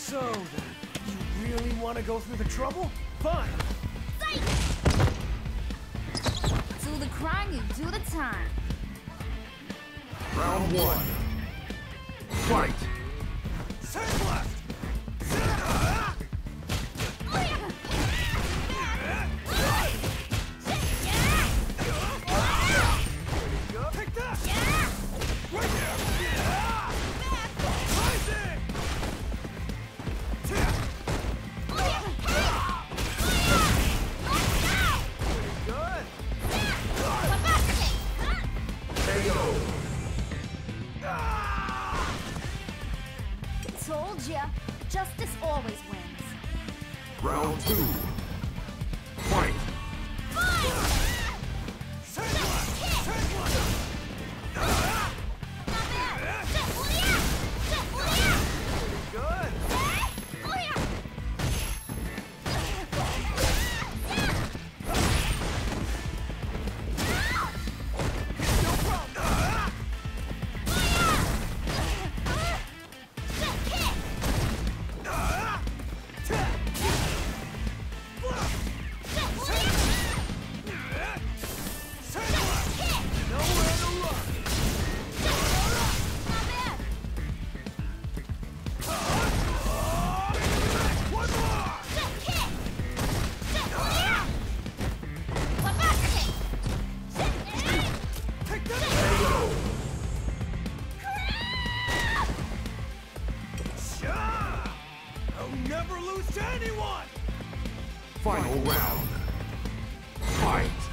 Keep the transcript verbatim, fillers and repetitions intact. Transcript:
So then, you really want to go through the trouble? Fine. Do the crime, you do the time. Round one. Fight! Save left! Take that! Right there! Rising! Good! K O! Told ya, justice always wins. Round two. Fight! Save left! Save left! Good! Never lose to anyone! Final round. Fight!